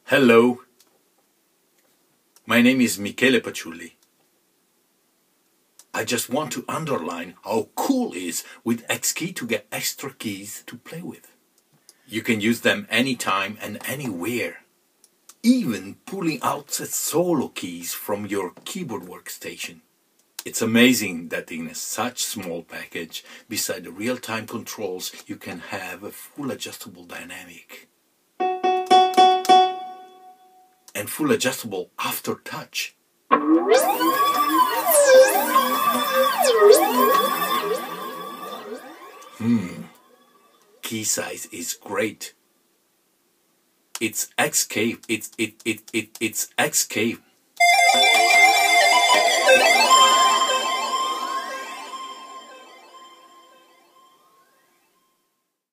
Hello, my name is Michele Paciulli. I just want to underline how cool it is with Xkey to get extra keys to play with. You can use them anytime and anywhere, even pulling out the solo keys from your keyboard workstation. It's amazing that in such small package, beside the real-time controls, you can have a full adjustable dynamic and full adjustable after touch. Key size is great. It's Xkey. It's Xkey.